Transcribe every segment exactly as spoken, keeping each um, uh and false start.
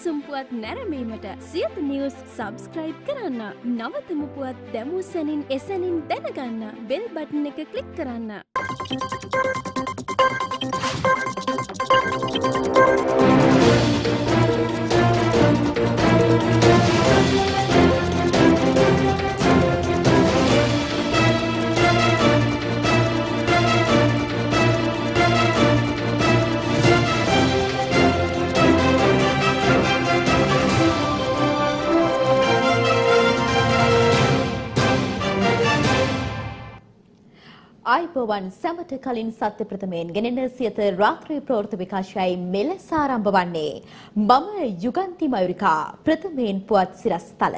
උණුසුම් පුවත් නැරඹීමට සියත නිවුස් සබ්ස්ක්‍රයිබ් කරන්න. නවතම පුවත් දැමූ සැනින් එසැනින් දැනගන්න බෙල් බටන් එක ක්ලික් කරන්න. ආයිබෝවන් සැමට කලින් සත්‍ය ප්‍රථමයෙන් ගෙනෙන සියත රාත්‍රී ප්‍රවෘත්ති විකාශයයි මෙලෙස ආරම්භ වන්නේ. මම යුගන්ති මයුරිකා. ප්‍රථමයෙන් පුවත් සිරස්තල.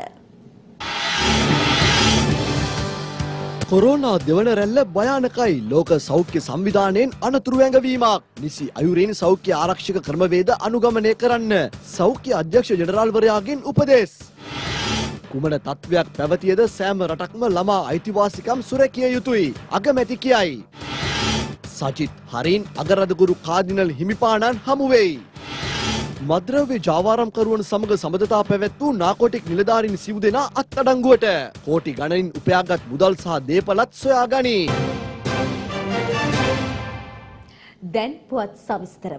කොරෝනා දෙවන රැල්ල භයානකයි. ලෝක සෞඛ්‍ය සංවිධානයෙන් අනතුරු ඇඟවීමක්. නිසි අයුරින් සෞඛ්‍ය ආරක්ෂක ක්‍රමවේද අනුගමනය කරන්න. සෞඛ්‍ය අධ්‍යක්ෂ ජෙනරාල්වරයාගෙන් උපදෙස්. කුමන තත්ත්වයක් පැවතියද සෑම රටක්ම ළමා අයිතිවාසිකම් සුරැකිය යුතුයි. අගමැති කියයි. සජිත් හරින් අගරදගුරු කාදිනල් හිමිපාණන් හමු වෙයි. මද්‍රව්‍ය ජාවාරම්කරුවන් සමග සබඳතා පැවැත් වූ නාකොටික් නිලධාරීන් සිව් දෙනා අත්අඩංගුවට. කෝටි ගණනින් උපයාගත් මුදල් සහ දේපලත් සොයා ගනී. දැන් පුවත් සවිස්තරව.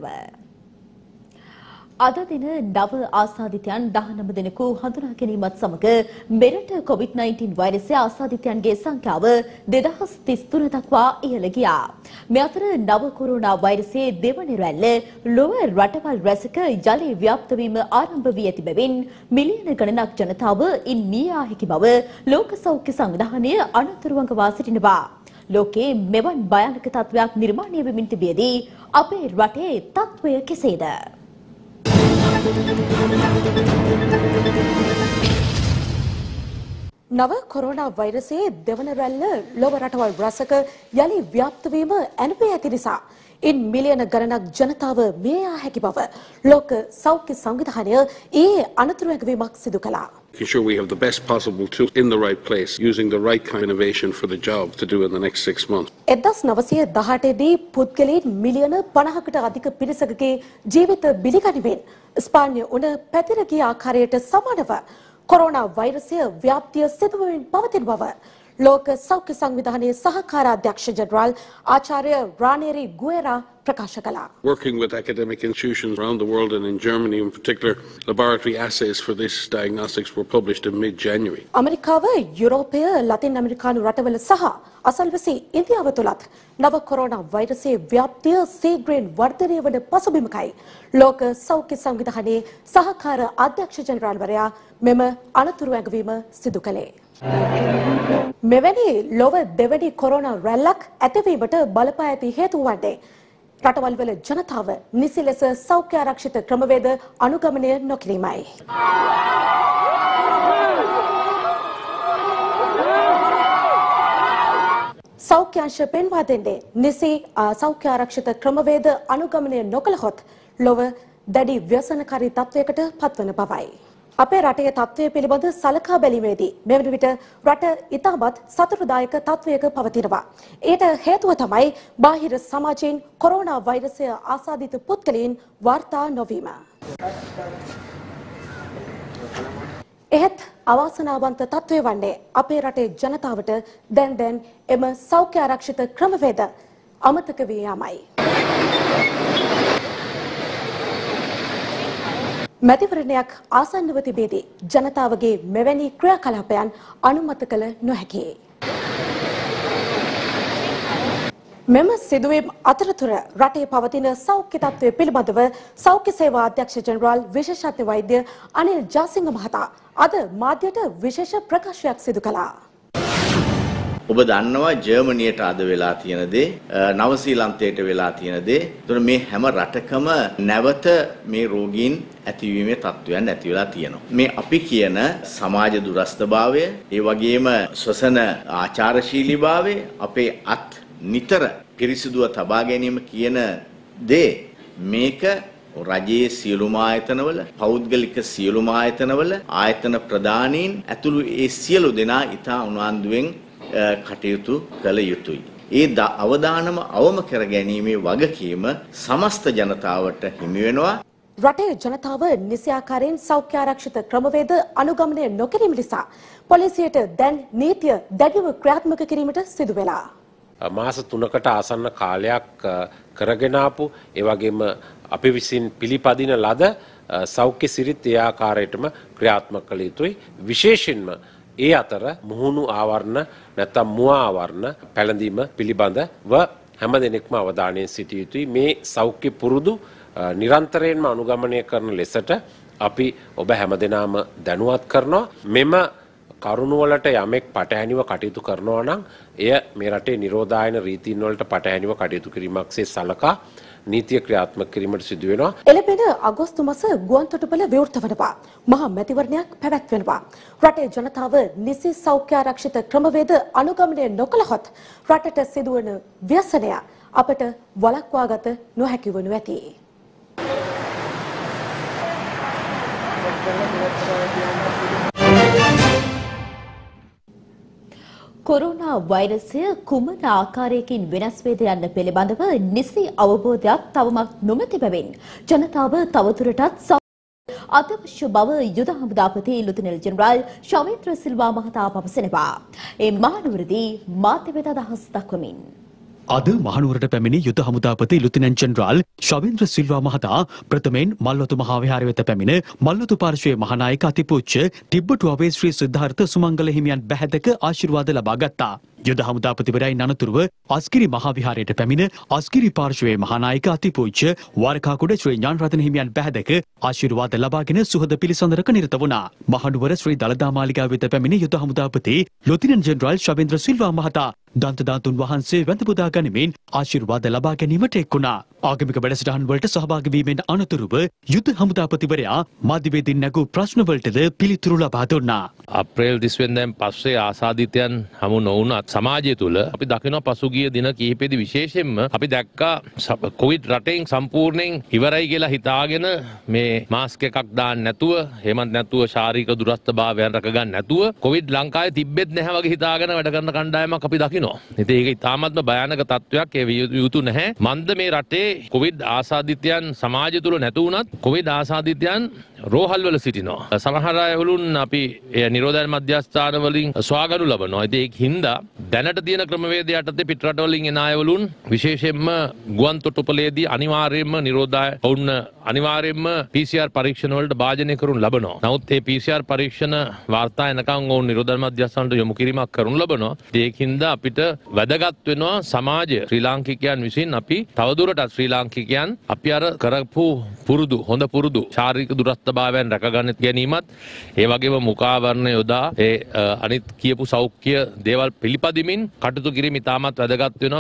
අද දින නව ආසාදිතයන් දහනව දෙනෙකු හඳුනා ගැනීමත් සමග මෙරට කොවිඩ් නයින්ටීන් වෛරසය ආසාදිතයන්ගේ සංඛ්‍යාව දෙදහස් තිස් තුන දක්වා ඉහළ ගියා. මේ අතර නව කොරෝනා වෛරසයේ දෙවන රැල්ල ලොව රටවල් රැසක ජලයේ ව්‍යාප්ත වීම ආරම්භ වී ඇති බැවින් මිලියන ගණනක් ජනතාව ඉන් මිය යා හැකි බව ලෝක සෞඛ්‍ය සංවිධානය අනතුරුවඟවා සිටිනවා. ලෝකයේ මෙවන් භයානක තත්ත්වයක් නිර්මාණය වෙමින් තිබියදී අපේ රටේ තත්ත්වය කෙසේද? නව කොරෝනා වෛරසයේ දෙවන රැල්ල ලොව රටවල් රැසක යලි ව්‍යාප්ත වීම ඇනපේ ඇති නිසා ඉන් මිලියන ගණනක් ජනතාව මිය යා හැකි බව ලෝක සෞඛ්‍ය සංවිධානය ඊයේ අනතුරු ඇඟවීමක් සිදු කළා. Making sure we have the best possible tool in the right place, using the right kind of innovation for the job to do in the next six months. එක්දහස් නවසිය දහඅට දී පුද්ගලයන් මිලියන පනහකට අධික පිරිසකගේ ජීවිත බිලිගනිමින් ස්පාඤ්ඤ උණ පැතිර ගිය ආකාරයට සමානව කොරෝනා වෛරසය ව්‍යාප්තිය සිදුවමින් පවතින බව ලෝක සෞඛ්‍ය සංවිධානයේ සහකාර අධ්‍යක්ෂ ජෙනරාල් ආචාර්ය රානේරි ගුවෙරා ප්‍රකාශ කළා. Working with academic institutions around the world and in Germany in particular, laboratory assays for this diagnostics were published in mid-January. අමරිකාව, යුරෝපය, ලතින් ඇමරිකානු රටවල සහ අසල්වැසි ඉන්දියාව තුලත් නව කොරෝනා වෛරසයේ ව්‍යාප්තිය සීඝ්‍රයෙන් වර්ධනය වන පසුබිමකයි ලෝක සෞඛ්‍ය සංවිධානයේ සහකාර අධ්‍යක්ෂ ජෙනරාල්වරයා මෙම අනතුරු ඇඟවීම සිදු කළේ. මෙවැනි ලොව දෙවැනි කොරෝනා රැල්ලක් ඇතිවීමට බලපා ඇති හේතු වන්නේ රටවල් වල ජනතාව නිසි ලෙස සෞඛ්‍ය ආරක්ෂිත ක්‍රමවේද අනුගමනය නොකිරීමයි. සෞඛ්‍ය අංශ පෙන්වා දෙන්නේ නිසි සෞඛ්‍ය ආරක්ෂිත ක්‍රමවේද අනුගමනය නොකළහොත් ලොව දැඩි ව්‍යසනකාරී තත්වයකට පත්වන බවයි. අපේ රටේ තත්ත්වය පිළිබඳ සලකා බැලීමේදී මෙවන විට රට ඉතාමත් සතුටුදායක තත්වයක පවතිනවා. ඒට හේතුව තමයි බාහිර සමාජයෙන් කොරෝනා වෛරසය ආසාදිත පුද්ගලයන් වාර්තා නොවීම. එහෙත් අවාසනාවන්ත තත්වය වන්නේ අපේ රටේ ජනතාවට දැන් දැන් එම සෞඛ්‍ය ආරක්ෂිත ක්‍රමවේද අමතක වී යාමයි. මැතිවරණයක් ආසන්නව තිබෙදී ජනතාවගේ මෙවැනි ක්‍රියාකලාපයන් අනුමත කළ නොහැකියි. මෙම සිදුවීම් අතරතුර රටේ පවතින සෞඛ්‍ය තත්ත්වය පිළිබඳව සෞඛ්‍ය සේවා අධ්‍යක්ෂ ජෙනරාල් විශේෂඥ වෛද්‍ය අනිල් ජාසිංහ මහතා අද මාධ්‍යයට විශේෂ ප්‍රකාශයක් සිදු කළා. ඔබ දන්නවා ජර්මනියට අද වෙලා තියෙන දේ, නවසීලන්තයට වෙලා තියෙන දේ. ඒතර මේ හැම රටකම නැවත මේ රෝගීන් ඇතිවීමේ තත්ත්වයන් ඇති වෙලා තියෙනවා. මේ අපි කියන සමාජ දුරස්ථභාවය, ඒ වගේම ශ්වසන ආචාරශීලීභාවය, අපේ අත් නිතර පිරිසිදුව තබා ගැනීම කියන දේ මේක රජයේ සියලුම ආයතනවල, පෞද්ගලික සියලුම ආයතනවල ආයතන ප්‍රධානීන් ඇතුළු ඒ සියලු දෙනා ඉතා උනන්දුවෙන් කටයුතු කළ යුතුයි. ඒ අවදානම අවම කර ගැනීමේ වගකීම සමස්ත ජනතාවට හිමි වෙනවා. රටේ ජනතාව නිසියාකාරයෙන් සෞඛ්‍ය ආරක්ෂිත ක්‍රමවේද අනුගමනය නොකිරීම නිසා පොලිසියට දැන් නීතිය දැඩිව ක්‍රියාත්මක කිරීමට සිදු වෙලා. මාස තුනකට ආසන්න කාලයක් කරගෙන ආපු ඒ වගේම අපි විසින් පිළිපදින ලද සෞඛ්‍ය සිරිත් ඒ ආකාරයටම ක්‍රියාත්මක කළ යුතුයි. විශේෂයෙන්ම ඒ අතර මුහුණු ආවරණ නැත්නම් මුවා ආවරණ පැළඳීම පිළිබඳව හැම දෙනෙක්ම අවධානයෙන් සිටිය යුතුයි. මේ සෞඛ්‍ය පුරුදු නිරන්තරයෙන්ම අනුගමනය කරන ලෙසට අපි ඔබ හැමදෙනාම දැනුවත් කරනවා. මෙම කරුණුවලට යමෙක් පටහැනිව කටයුතු කරනවා නම් එය මේ රටේ නිරෝධායන රීතීන් වලට පටහැනිව කටයුතු කිරීමක්සේ සලකා නීතිය ක්‍රියාත්මක කිරීමට සිදු වෙනවා. එළඹෙන අගෝස්තු මාස ගුවන්තොටුපළ විවෘත වනවා. මහා මැතිවරණයක් පැවැත්වෙනවා. රටේ ජනතාව නිසි සෞඛ්‍ය ආරක්ෂිත ක්‍රමවේද අනුගමනය නොකළහොත් රටට සිදුවන ව්‍යසනය අපට වළක්වාගත නොහැකි වනු ඇති. කොරෝනා වෛරසය කුමන ආකාරයකින් වෙනස් වේද යන්න පිළිබඳව නිසි අවබෝධයක් තවමත් නොමැති බැවින් ජනතාව තවදුරටත් අත්‍යවශ්‍ය බව යුද හමුදාපති ලුතනල් ජෙනරාල් ශවේන්ද්‍ර සිල්වා මහතා පවසනවා. ඒ මහනුවරදී මාධ්‍යවේද අදහස් දක්වමින් අද මහනුවරට පැමිණි යුද හමුදාපති ලුතිනන්ට් ජෙනරාල් ශවේන්ද්‍ර සිල්වා මහතා ප්‍රථමයෙන් මල්වතු මහා විහාරය වෙත පැමිණ මල්වතු පාර්ශ්වයේ මහානායක අතිපූජ්‍ය ටිබ්බටු අවේ ශ්‍රී සිද්ධාර්ථ සුමංගල හිමියන් බැහැදක ආශිර්වාද ලබා ගත්තා. යුද හමුදාපතිවරයන් අනතුරුව අස්ගිරි මහා විහාරයට පැමිණ අස්ගිරි පාර්ශ්වයේ මහානායක අතිපූජ්‍ය වාරකාකුඩ ශ්‍රී ඥානරතන හිමියන් බැහැදක ආශිර්වාද ලබාගෙන සුහද පිළිසඳරක නිරත වුණා. මහනුවර ශ්‍රී දළදා මාලිගාව වෙත පැමිණි යුද හමුදාපති ලුතිනන්ට් ජෙනරාල් ශවේන්ද්‍ර සිල්වා මහතා දන්තදාතුන් වහන්සේ වැඳ පුදා ගනිමින් ආශිර්වාද ලබා ගැනීමට එක් වුණා. ආගමික වැඩසටහන් වලට සහභාගී වීමෙන් අනතුරුව යුද හමුදාපතිවරයා මාධ්‍යවේදීන් නැගූ ප්‍රශ්න වලටද පිළිතුරු ලබා දුන්නා. අප්‍රේල් තිස් වෙනිදාන් පස්සේ ආසාදිතයන් හමු නොවුණත් සමාජය තුළ අපි දකිනවා පසුගිය දින කිහිපෙදී විශේෂයෙන්ම අපි දැක්කා කොවිඩ් රටෙන් සම්පූර්ණයෙන් ඉවරයි කියලා හිතාගෙන මේ මාස්ක් එකක් දාන්න නැතුව එහෙමත් නැතුව ශාරීරික දුරස්ථභාවයන් රැක ගන්න නැතුව කොවිඩ් ලංකාවේ තිබෙත් නැහැ වගේ හිතාගෙන වැඩ කරන කණ්ඩායමක් අපි දකිනවා. ඉතින් ඒක ඉතාමත්ම භයානක තත්වයක්. ඒ විය යුතු නැහැ. මන්ද මේ රටේ කොවිඩ් ආසාදිතයන් සමාජය තුළ නැතු වුණත් කොවිඩ් ආසාදිතයන් රෝහල් වල සිටිනවා. සමහර අය වුළුන් අපි නිරෝධායන මධ්‍යස්ථාන වලින් සොයාගනු ලබනවා. ඉතින් ඒක හින්දා දැනට තියෙන ක්‍රමවේද යටතේ පිට රට වලින් එන අය වුළුන් විශේෂයෙන්ම ගුවන් තොටුපළේදී අනිවාර්යයෙන්ම නිරෝධාය වුණ අනිවාර්යයෙන්ම පී සී ආර් පරීක්ෂණ වලට භාජනය කරනු ලබනවා. නමුත් මේ පී සී ආර් පරීක්ෂණ වාර්තා එනකන් වුන් නිරෝධායන මධ්‍යස්ථානට යොමු කිරීමක් කරනු ලබනවා. ඒක හින්දා අපිට වැදගත් වෙනවා සමාජය ශ්‍රී ලාංකිකයන් විසින් අපි තවදුරටත් ශ්‍රී ලාංකිකයන් අපි අර කරපු පුරුදු හොඳ පුරුදු ශාරීරික දුරස්ථභාවයන් රැකගන්න ගැනීමත් ඒ වගේම මුඛාවරණ යොදා ඒ අනිත් කියපු සෞඛ්‍ය දේවල් පිළිපදිමින් කටයුතු කිරීම ඉතාමත් වැදගත් වෙනවා.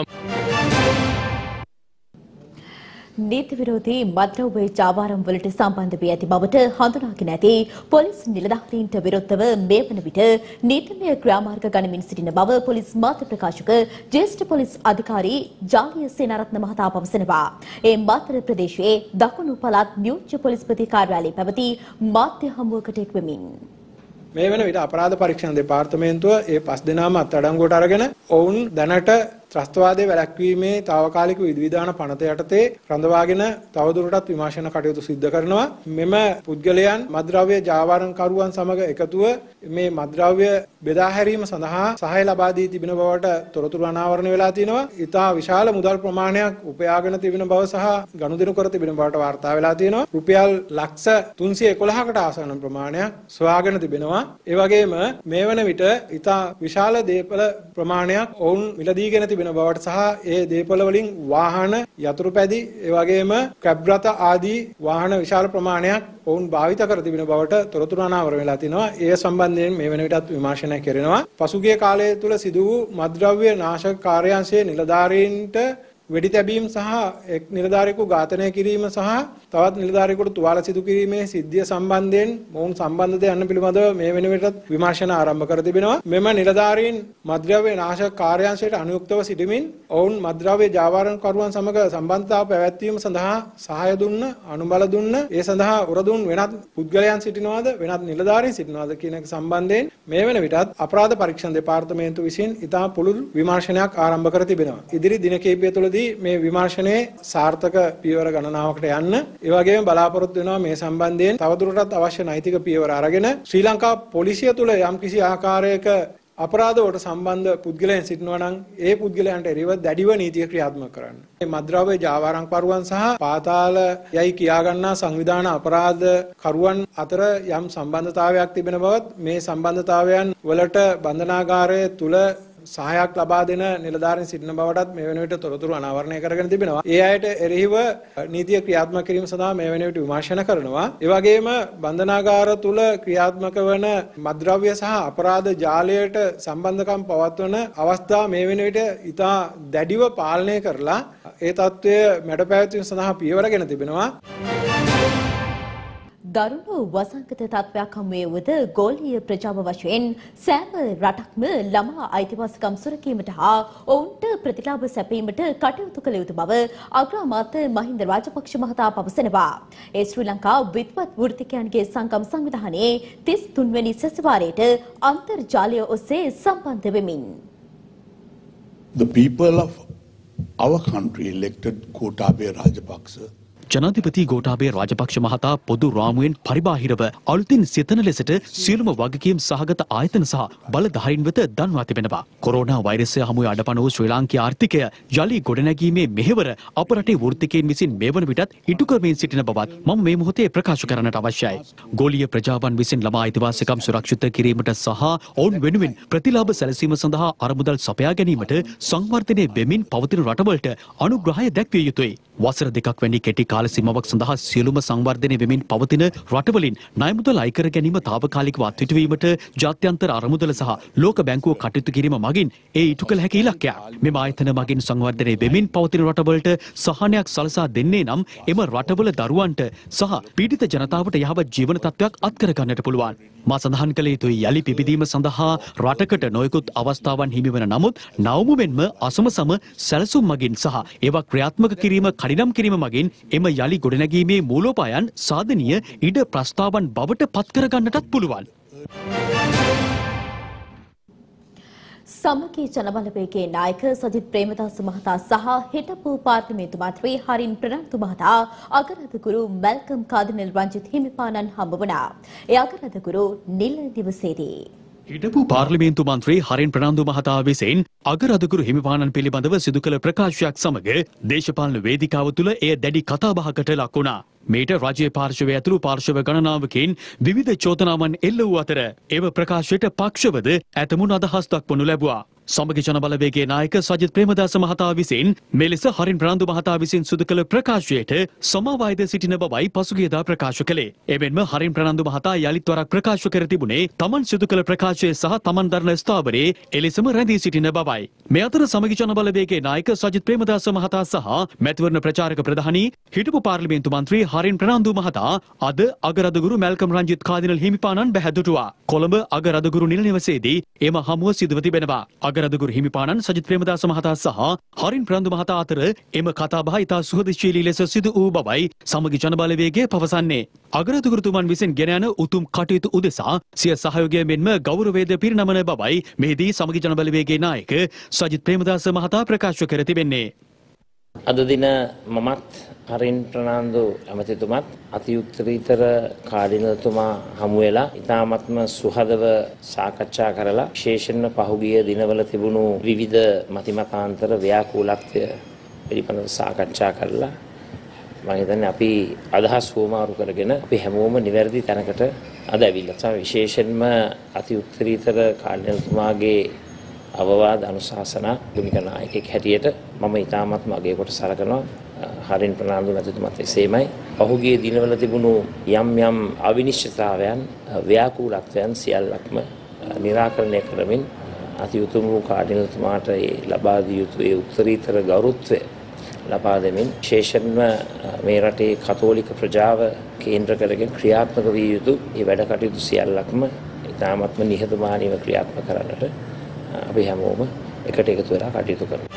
නීති විරෝධී මත්ද්‍රව්‍ය ජාවාරම් වලට සම්බන්ධ වී ඇති බවට හඳුනාගෙන ඇති පොලිස් නිලධාරීන්ට විරුද්ධව මේ වන විට නීතිමය ක්‍රියාමාර්ග ගනිමින් සිටින බව පොලිස් මාධ්‍ය ප්‍රකාශක ජ්‍යෙෂ්ඨ පොලිස් අධිකාරී ජාලිය සේනාරත්න මහතා පවසනවා. ඒ මාතර ප්‍රදේශයේ දකුණු පළාත් නියෝජ්‍ය පොලිස්පති කාර්යාලයේ පැවති මාධ්‍ය හමුවකට එක්වෙමින් මේ වන විට අපරාධ පරීක්ෂණ දෙපාර්තමේන්තුව ඒ පස් දෙනාම අත්අඩංගුවට අරගෙන ඔවුන් දැනට ත්‍රස්තවාදයේ වැළැක්වීමේ తాවකාලික විධිවිධාන පනත යටතේ රඳවාගෙන තවදුරටත් විමර්ශන කටයුතු සිදු කරනවා. මෙම පුද්ගලයන් මත්ද්‍රව්‍ය ජාවාරම්කරුවන් සමග එකතුව මේ මත්ද්‍රව්‍ය බෙදා හැරීම සඳහා සහාය ලබා දී තිබෙන බවට තොරතුරු අනාවරණය වෙලා තිනවා. ඉතා විශාල මුදල් ප්‍රමාණයක් උපයාගෙන තිබෙන බව සහ ගනුදෙනු කර තිබෙන බවට වාර්තා වෙලා තියෙනවා. රුපියල් ලක්ෂ තුන්සිය එකොළහකට ආසන්න ප්‍රමාණයක් සොයාගෙන තිබෙනවා. ඒ වගේම මේ වන විට ඉතා විශාල දේපල ප්‍රමාණයක් ඔවුන් මිලදීගෙන තිබෙන බවට සහ ඒ දේපල වලින් වාහන යතුරු පැදි ඒ වගේම කැබ් රථ ආදී වාහන විශාල ප්‍රමාණයක් ඔවුන් භාවිත කර තිබෙන බවට තොරතුරු අනාවරණය වෙලා තිනවා. ඒ සම්බන්ධයෙන් මේ වෙන විටත් විමර්ශනය කෙරෙනවා. පසුගිය කාලය තුල සිදු වූ මත්ද්‍රව්‍ය නාශක කාර්යාංශයේ නිලධාරීන්ට වෙඩි තැබීම් සහ එක් නිලධාරියෙකු ඝාතනය කිරීම සහ තවත් නිලධාරියෙකුට තුවාල සිදු කිරීමේ සිද්ධිය සම්බන්ධයෙන් මොවුන් සම්බන්ධද යන්න පිළිබඳව මේ වෙන විටත් විමර්ශන ආරම්භ කර තිබෙනවා. මෙම නිලධාරීන් මත්ද්‍රව්‍ය නාශක කාර්යාංශයට අනුයුක්තව සිටමින් ඔවුන් මත්ද්‍රව්‍ය ජාවාරම්කරුවන් සමග සම්බන්ධතාව පැවැත්වීම සඳහා සහාය දුන්න, අනුබල දුන්න, ඒ සඳහා උරදුන් වෙනත් පුද්ගලයන් සිටිනවාද වෙනත් නිලධාරීන් සිටිනවාද කියන එක සම්බන්ධයෙන් මේ වෙන විටත් අපරාධ පරීක්ෂණ දෙපාර්තමේන්තුව විසින් ඉතා පුළුල් විමර්ශනයක් ආරම්භ කර තිබෙනවා. ඉදිරි දින කිහිපය තුළදී මේ විමර්ශනයේ සාර්ථක පියවර ගණනාවකට යන්න ඒ වගේම බලාපොරොත්තු වෙනවා මේ සම්බන්ධයෙන් තවදුරටත් අවශ්‍ය නෛතික පියවර අරගෙන ශ්‍රී ලංකා පොලිසිය තුළ යම්කිසි ආකාරයක අපරාධ වලට සම්බන්ධ පුද්ගලයන් සිටිනවා නම් ඒ පුද්ගලයන්ට එරෙහිව දැඩිව නීතිය ක්‍රියාත්මක කරන්න. මේ මද්ද්‍රව්‍ය ජාවාරම් පරුවන් සහ පාතාල යයි කියා ගන්නා සංවිධාන අපරාධ කරුවන් අතර යම් සම්බන්ධතාවයක් තිබෙන බවත් මේ සම්බන්ධතාවයන් වලට බන්ධනාගාරය තුල සහායක් ලබා දෙන නිලධාරීන් සිටින බවටත් මේ වෙන විට තොරතුරු අනාවරණය කරගෙන තිබෙනවා. ඒ අයට එරෙහිව නීතිය ක්‍රියාත්මක කිරීම සඳහා මේ වෙන විට විමර්ශන කරනවා. ඒ වගේම බන්ධනාගාර තුල ක්‍රියාත්මක වන මද්ද්‍රව්‍ය සහ අපරාධ ජාලයට සම්බන්ධකම් පවත්වන අවස්ථා මේ වෙන විට ඉතා දැඩිව පාලනය කරලා ඒ තත්ත්වය මැඩ පැවැත්වීම සඳහා පියවරගෙන තිබෙනවා. දරුණු වසංගත තත්ත්වයක් හමුවේ වුවද ගෝලීය ප්‍රජාව වශයෙන් සෑම රටක්ම ළමා අයිතිවාසිකම් සුරකීමට හා ඔවුන්ට ප්‍රතිලාභ සැපීමට කටයුතු කළ යුතු බව අග්‍රාමාත්‍ය මහින්ද රාජපක්ෂ මහතා පවසනවා. ඒ ශ්‍රී ලංකා විද්වත් වෘත්තිකයන්ගේ සංගම් සංවිධානයේ තිස් තුන් වෙනි සැසිවාරයට අන්තර්ජාලය ඔස්සේ සම්බන්ධ වෙමින්. The people of our country elected Gotabaya Rajapaksa ජනාධිපති ගෝඨාභය රාජපක්ෂ මහතා පොදු රාමුවෙන් පරිබාහිරව අලුතින් සිතන ලෙසට සියලුම වගකීම් සහගත ආයතන සහ බලධාරීන් වෙත දන්වා තිබෙනවා. කොරෝනා වෛරසය හමුවේ අඩපණ වූ ශ්‍රී ලාංකීය ආර්ථිකය යලි ගොඩනැගීමේ මෙහෙවර අප රටේ වෘත්තිකයන් විසින් මේ වන විටත් ඉටු කරමින් සිටින බවත් මම මේ මොහොතේ ප්‍රකාශ කරන්නට අවශ්‍යයි. ගෝලීය ප්‍රජාවන් විසින් ළමා අයිතිවාසිකම් සුරක්ෂිත කිරීමට සහ ඔවුන් වෙනුවෙන් ප්‍රතිලාභ සැලසීම සඳහා අරමුදල් සපයා ගැනීමට සංවර්ධනය වෙමින් පවතින රටවලට අනුග්‍රහය දැක්විය යුතුයි. වසර දෙකක් වැනි කෙටි කාල සීමාවක් සඳහා සියලුම සංවර්ධනය වෙමින් පවතින රටවලින් ණය මුදල් අය කර ගැනීම తాවකාලිකව අත්විටවීමට ජාත්‍යන්තර අරමුදල සහ ලෝක බැංකුව කටයුතු කිරීම මගින් ඒ ඉටු කළ හැකි ඉලක්කයක්. මෙම ආයතන මගින් සංවර්ධනය වෙමින් පවතින රටවලට සහනයක් සලසා දෙන්නේ නම් එම රටවල දරුවන්ට සහ පීඩිත ජනතාවට යහපත් ජීවන තත්ත්වයක් අත්කර ගන්නට පුළුවන්. මා සඳහන් කළ යුතුයි යලි පිබිදීම සඳහා රටකට නොයෙකුත් අවස්ථාවන් හිමිවන නමුත් නවමුවෙන්ම අසමසම සැලසුම් මගින් සහ ඒවා ක්‍රියාත්මක කිරීම කඩිනම් කිරීම මගින් එම යලි ගොඩනැගීමේ මූලෝපායන් සාධනීය ඉඩ ප්‍රස්තාවන් බවට පත් කර ගන්නටත් පුළුවන්. සමගී ජනබලවේගයේ නායක සජිත් ප්‍රේමදාස මහතා සහ හිටපු පාර්ලිමේන්තු මන්ත්‍රී හරින් ප්‍රනාන්දු මහතා අගරාධගුරු මැල්කම් කාදිනල් රංජිත් හිමිපාණන් හම්බ වුණා. ඒ අගරාධගුරු නිල නිවසේදී හිටපු පාර්ලිමේන්තු මන්ත්‍රී හරින් ප්‍රනාන්දු මහතා විසින් අගරාධගුරු හිමිපාණන් පිළිබඳව සිදු කළ ප්‍රකාශයක් සමග දේශපාලන වේදිකාව තුළ එය දැඩි කතාබහකට ලක් වුණා. මේට රජයේ පාර්ශවය ඇතුළු පාර්ශව ගණනාවකින් විවිධ චෝදනාවන් එල්ල වූ අතර එම ප්‍රකාශයට පක්ෂවද ඇතමුන් අදහස් දක්වනු ලැබුවා. සමගි ජනබලවේගයේ නායක සජිත් ප්‍රේමදාස මහතා විසින් මෙලෙස හරින් ප්‍රනාන්දු මහතා විසින් සිදු කළ ප්‍රකාශයට සමාවායද සිටින බවයි පසුගියදා ප්‍රකාශ කළේ. එමෙන්ම හරින් ප්‍රනාන්දු මහතා යලිත් වරක් ප්‍රකාශ කර තිබුණේ තමන් සිදු කළ ප්‍රකාශය සහ තමන් දරන ස්ථාවරයේ එලෙසම රැඳී සිටින බවයි. මේ අතර සමගි ජනබලවේගයේ නායක සජිත් ප්‍රේමදාස මහතා සහ මැතිවරණ ප්‍රචාරක ප්‍රධානී හිටපු පාර්ලිමේන්තු මන්ත්‍රී හරින් ප්‍රනාන්දු මහතා අද අගරාධගුරු මැල්කම් රංජිත් කාදිනල් හිමිපාණන් බැහැදුටුවා. කොළඹ අගරාධගුරු නිල නිවසේදී එම හමුව සිදුව තිබෙනවා. අගරාධගුරු හිමිපාණන් සජිත් ප්‍රේමදාස මහතා සහ හරින් ප්‍රනාන්දු මහතා අතර එම කතාබහ ඉතා සුහදශීලී ලෙස සිදු වූ බවයි සමගි ජනබලවේගය පවසන්නේ. අගරාධගුරුතුමන් විසින් ගෙන යන උතුම් කටයුතු උදෙසා සිය සහයෝගය මෙන්ම ගෞරවයද පිරිනමන බවයි මෙහිදී සමගි ජනබලවේගයේ නායක සජිත් ප්‍රේමදාස මහතා ප්‍රකාශ කර තිබෙන්නේ. අද දින මමත් හරින් ප්‍රනාන්දු ඇමතිතුමත් අතිඋත්තරීතර කාර්යනතුමා හමු වෙලා ඉතාමත්ම සුහදව සාකච්ඡා කරලා විශේෂයෙන්ම පහුගිය දිනවල තිබුණු විවිධ මතිමතාන්තර ව්‍යාකූලත්වය පිළිබඳව සාකච්ඡා කරලා මම හිතන්නේ අපි අදහස් වුමාරු කරගෙන අපි හැමෝම නිවැරදි තැනකට අද ඇවිල්ලා. විශේෂයෙන්ම අතිඋත්තරීතර කාර්යනතුමාගේ අවවාද අනුශාසනා ගුණික නායකයෙක් හැටියට මම ඉතාමත්ම අගය කොට සලකනවා. හරින් ප්‍රනාන්දු මැතිතුමත් එසේමයි. පහුගිය දිනවල තිබුණු යම් යම් අවිනිශ්චිතතාවයන් ව්‍යාකූලත්වයන් සියල්ලක්ම निराකරණය කරමින් අති උතුම් වූ කාර්යනතුමාට ලබා දිය යුතු ඒ උත්තරීතර ගෞරවත්වය ලබා දෙමින් විශේෂයෙන්ම මේ රටේ කතෝලික ප්‍රජාව කේන්ද්‍ර කරගෙන ක්‍රියාත්මක විය යුතු මේ වැඩ කටයුතු සියල්ලක්ම ඉතාමත්ම නිහතමානීව ක්‍රියාත්මක කරන්නට අපි හැමෝම එකට එකතු වෙලා කටයුතු කරමු.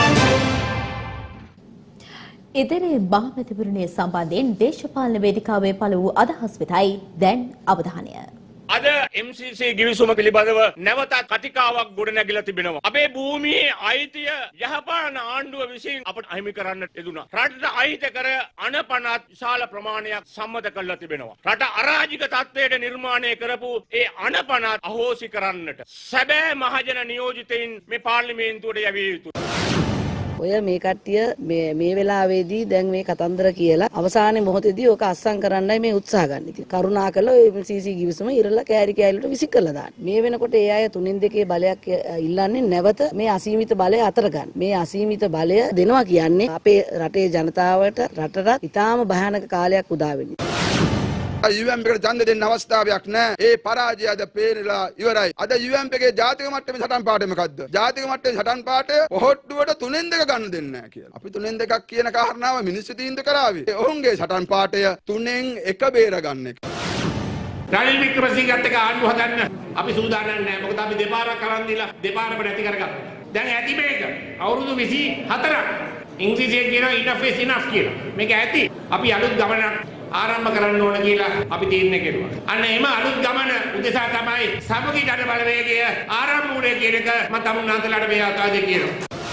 ඉදිරි මහමැතිවරණය සම්බන්ධයෙන් දේශපාලන වේදිකාවේ පළ වූ අදහස් වෙතයි දැන් අවධානය. අද M C C ගිවිසුම පිළිබඳව නැවතත් කතිකාවක් ගොඩනැගිලා තිබෙනවා. අපේ භූමියේ අයිතිය යහපාලන ආණ්ඩුව විසින් අපට අහිමි කරන්නට යෙදුණා. රටට අහිත කර අනපනත් විශාල ප්‍රමාණයක් සම්මත කරලා තිබෙනවා. රට අරාජික තත්ත්වයට නිර්මාණය කරපු ඒ අනපනත් අහෝසි කරන්නට සැබෑ මහජන නියෝජිතයින් මේ පාර්ලිමේන්තුවට යවිය යුතුයි. ඔය මේ කට්ටිය මේ මේ වෙලාවේදී දැන් මේ කතන්දර කියලා අවසානයේ මොහොතේදී ඕක අස්සම් කරන්නයි මේ උත්සාහ ගන්න. ඉතින් කරුණාකරලා ඔය M C C ගිවිසුම ඉරලා කෑරි කෑලිට විසි කරලා දාන්න. මේ වෙනකොට ඒ අය තුنين දෙකේ බලයක් ඉල්ලන්නේ නැවත මේ අසීමිත බලය අතර ගන්න. මේ අසීමිත බලය දෙනවා කියන්නේ අපේ රටේ ජනතාවට රටට ඉතාම භයානක කාලයක් උදා වෙන්නේ. U M P එකට ඡන්ද දෙන්න අවස්ථාවක් නැහැ. ඒ පරාජය අද පේනලා ඉවරයි. අද U M P එකේ ජාතික මට්ටමේ සටන් පාඨය මොකද්ද? ජාතික මට්ටමේ සටන් පාඨය පොහොට්ටුවට තුනෙන් දෙක ගන්න දෙන්නේ නැහැ කියලා. අපි තුනෙන් දෙකක් කියන කාරණාව මිනිස්සු තීන්දුව කරાવી. ඔවුන්ගේ සටන් පාඨය තුනෙන් එක බේර ගන්න එක. රනිල් වික්‍රමසිංහත් එක්ක ආණ්ඩුව හදන්න අපි සූදානම් නැහැ. මොකද අපි දෙපාරක් කරන් දීලා දෙපාරම නැති කරගත්තා. දැන් ඇති මේක. අවුරුදු විසි හතරක් ඉංග්‍රීසියෙන් කියනවා enough is enough කියලා. මේක ඇති. අපි අලුත් ගමනක් ආරම්භ කරන්න ඕන කියලා අපි තීරණය කෙරුවා. අන්න එම අලුත් ගමන උදෙසා තමයි සමගි ජන බලවේගය ආරම්භ වුණේ කියන එක මම තමුන්නාන්තලාට මේ ආකාරයෙන් කියනවා.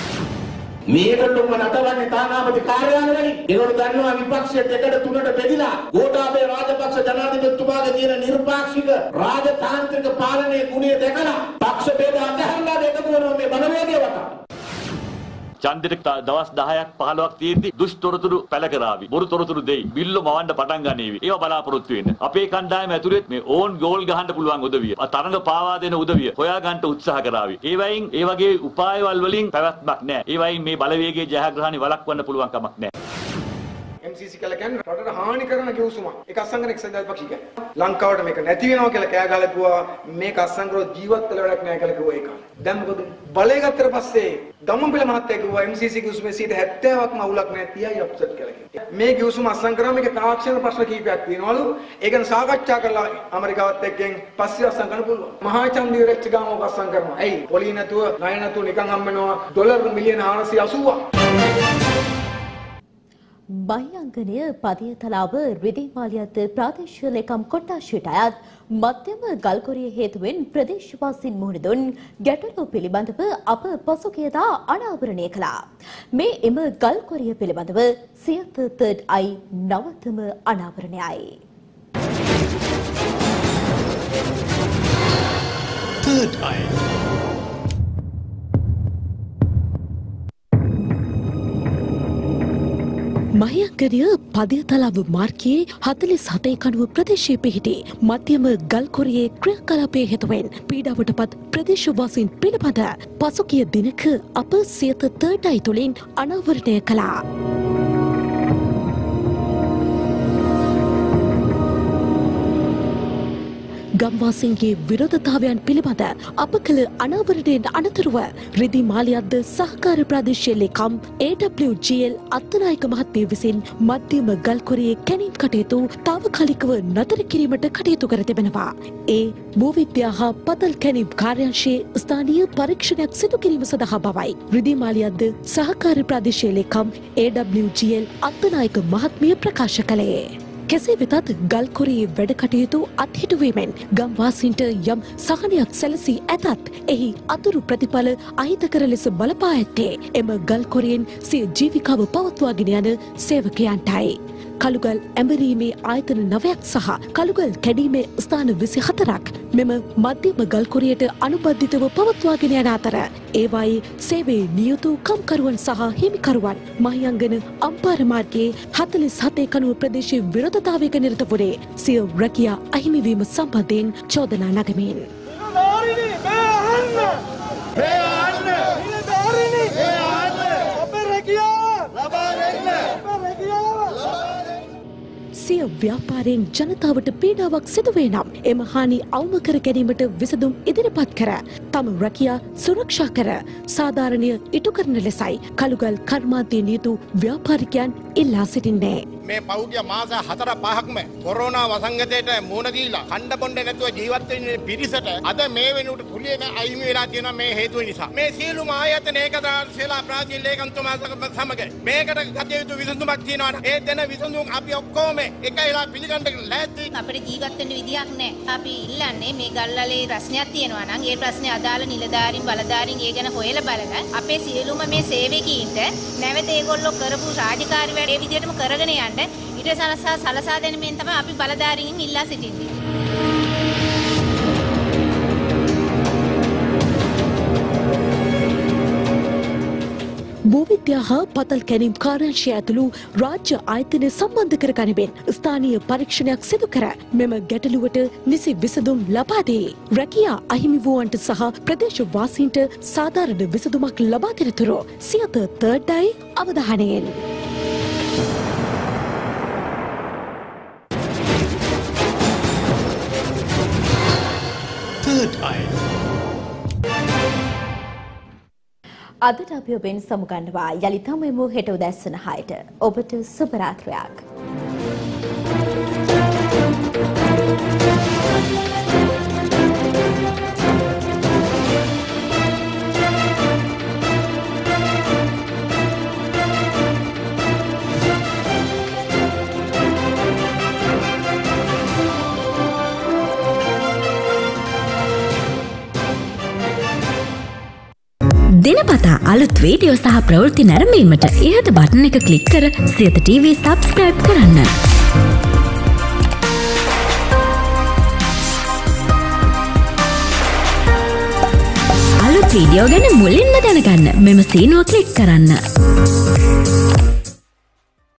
මේකටම නටවන්නේ තානාපති කාර්යාලවලින්. ඒගොල්ලෝ දන්නවා විපක්ෂය දෙකට තුනට බෙදිලා ගෝඨාභය රාජපක්ෂ ජනාධිපතිතුමාගේ තියෙන නිර්පාක්ෂික රාජතාන්ත්‍රික පාලනයේ ගුණය දැකලා පක්ෂ ભેද අතහැරලා එකතු වෙනවා මේ බලවේගය වටා. ඡන්දෙට දවස් දහයක් පහළොවක් තියෙද්දි දුෂ්තොරතුරු පැල කරાવી. බොරු තොරතුරු දෙයි. බිල්ල මවන්න පටන් ගන්නේවි. ඒවා බලාපොරොත්තු වෙන්න. අපේ කණ්ඩායම ඇතුළේ මේ ඕන් ගෝල් ගහන්න පුළුවන් උදවිය. තරඟ පාවා දෙන උදවිය හොයා ගන්න උත්සාහ කරાવી. ඒ වයින් ඒ වගේ උපායවල වලින් පැවැත්මක් නැහැ. ඒ වයින් මේ බලවේගයේ ජයග්‍රහණي වළක්වන්න පුළුවන් කමක් නැහැ. M C C කියලා කියන්නේ රටට හානි කරන කිව්සුමක්. ඒක අස්සංගන එක්සත් ජාතිපක්ෂික. ලංකාවට මේක නැති වෙනවා කියලා කෑ ගහලා කිව්වා. මේක අස්සංගරෝ ජීවත් වෙලා වැඩක් නැහැ කියලා කිව්වා ඒක. දැන් මොකද? බලය ගත්තට පස්සේ ගම්මන්පිල මහත්තයා කිව්වා M C C කිව්සුමේ සීට හැත්තෑවක්ම අවුලක් නැහැ තියයි අප්සෙට් කියලා කිව්වා. මේ කිව්සුම අස්සං කරා මේකේ තාක්ෂණ ප්‍රශ්න කීපයක් තියෙනවලු. ඒක ගැන සාකච්ඡා කරලා ඇමරිකාවත් එක්කෙන් පස්සේ අස්සං කරන්න පුළුවන්. මහා චන්දි ඉරච්ච ගාම ඔක අස්සං කරනවා. ඇයි? පොලි නැතුව, ණය නැතුව නිකන් හම්බෙනවා ඩොලර් මිලියන හාරසිය අසූවක්. බහියංගනය පදියතලාව රිදීමාලියත් ප්‍රාදේශීය ලේකම් කොට්ටාශයට අයත් මධ්‍යම ගල්කොරිය හේතුවෙන් ප්‍රදේශවාසීන් මුහුණ දුන් ගැටලු පිළිබඳව අප පසුගියදා අනාවරණය කළා. මේ එම ගල්කොරිය පිළිබඳව සියත තර්ඩ් අයි නවතම අනාවරණයයි. තර්ඩ් අයි මහියංගනය පදියතලාව මාර්ගයේ හතළිස් හතේ කණුව ප්‍රදේශයේ පිහිටි මධ්‍යම ගල්කොරියේ ක්‍රියාකලාපයේ හේතුවෙන් පීඩාවට පත් ප්‍රදේශවාසීන් පිළිබඳ පසුගිය දිනක අප සියත තර්ඩ් අයි තුළින් අනාවරණය කළා. ගම්වාසීන්ගේ විරෝධතාවයන් පිළිබඳ අප කළ අනාවරණයෙන් අනතුරුව රිදී මාලියද්ද සහකාර ප්‍රාදේශීය ලේකම් A W G L Attanayake මහත්මිය විසින් මධ්‍යම ගල්කොරියේ කැණීම් කටයුතු තාවකාලිකව නතර කිරීමට කටයුතු කර තිබෙනවා. ඒ භූවිද්‍යා හා පතල් කැණීම් කාර්යාංශයේ ස්ථානීය පරීක්ෂණයක් සිදු කිරීම සඳහා බවයි රිදී මාලියද්ද සහකාර ප්‍රාදේශීය ලේකම් A W G L Attanayake මහත්මිය ප්‍රකාශ කළේ. කෙසේ වෙතත් ගල්කොරියේ වැඩ කටයුතු අත්හිටුවීමෙන් ගම්වාසීන්ට යම් සහනයක් සැලසී ඇතත් එහි අතුරු ප්‍රතිඵල අහිතකර ලෙස බලපා ඇත්තේ එම ගල්කොරියෙන් සිය ජීවිකාව පවත්වාගෙන යන සේවකයන්ටයි. කළුගල් ඇඹරීමේ ආයතන නවයක් සහ කළුගල් කැඩීමේ ස්ථාන විසි හතරක් මෙම මධ්‍යම ගල්කොරියට අනුබද්ධිතව පවත්වාගෙන යන අතර ඒවායේ සේවයේ නියුතු කම්කරුවන් සහ හිමිකරුවන් මහියංගන අම්පාර මාර්ගයේ හතළිස් හතේ කණුව ප්‍රදේශයේ විරෝධතාවයක නිරත වුණේ සිය රැකියා අහිමිවීම සම්බන්ධයෙන් චෝදනා නගමින්. සිය ව්‍යාපාරයෙන් ජනතාවට පීඩාවක් සිදුවේ නම් එම හානි අවම කර ගැනීමට විසඳුම් ඉදිරිපත් කර තම රැකියා සුරක්ෂා කර සාධාරණය ඉටු කරන ලෙසයි කළුගල් කර්මාන්තයේ නියුතු ව්‍යාපාරිකයන් ඉල්ලා සිටින්නේ. මේ පෞද්ගලික මාස හතර පහක්ම කොරෝනා වසංගතයට මුහුණ දීලා කණ්ඩ බොණ්ඩ නැතුව ජීවත් වෙන පිරිසට අද මේ වෙනුවට කුලියක අයිමි වෙලා තියෙනවා මේ හේතුව නිසා. මේ සියලුම ආයතන ඒකදාශීලා ප්‍රාචීන ලේකම්තුමා සමග මේකට ගත යුතු විසඳුමක් තියෙනවා. ඒ දෙන විසඳුම් අපි ඔක්කොම එකයිලා පිළිගන්න ලෑස්ති. අපිට ජීවත් වෙන්න විදියක් නැහැ. අපි ඉල්ලන්නේ මේ ගල්වලේ ප්‍රශ්නයක් තියෙනවා නම් ඒ ප්‍රශ්නේ අදාළ නිලධාරීන් බලධාරීන් ඒ ගැන හොයලා බලලා අපේ සියලුම මේ සේවකීන්ට නැවත ඒගොල්ලෝ කරපු රාජකාරී වැඩ ඒ විදිහටම කරගෙන යන්න ඊට සලසා සලසා දෙනමින් තමයි අපි බලධාරීන් ඉල්ලා සිටින්නේ. භූවිද්‍යා හා පතල් කැණීම් කාර්යාංශය ඇතුළු රාජ්‍ය ආයතන සම්බන්ධ කර ගනිමින් ස්ථානීය පරීක්ෂණයක් සිදු කර මෙම ගැටලුවට නිසි විසඳුම් ලබා දේ. රැකියා අහිමි වූවන්ට සහ ප්‍රදේශවාසීන්ට සාධාරණ විසඳුමක් ලබා දෙනතුරු සියත තර්ඩ්ඩයි අවධානයෙන්. අදට අපි ඔබෙන් සමුගන්නවා යළිත් හමුවෙමු හෙට උදැසන හයට. ඔබට සුබ රාත්‍රියක්. දිනපතා අලුත් වීඩියෝ සහ ප්‍රවෘත්ති නැරඹීමට ඉහත බටන් එක ක්ලික් කර සියත ටීවී සබ්ස්ක්‍රයිබ් කරන්න. අලුත් වීඩියෝ ගැන මුලින්ම දැනගන්න මෙම සීනුව ක්ලික් කරන්න.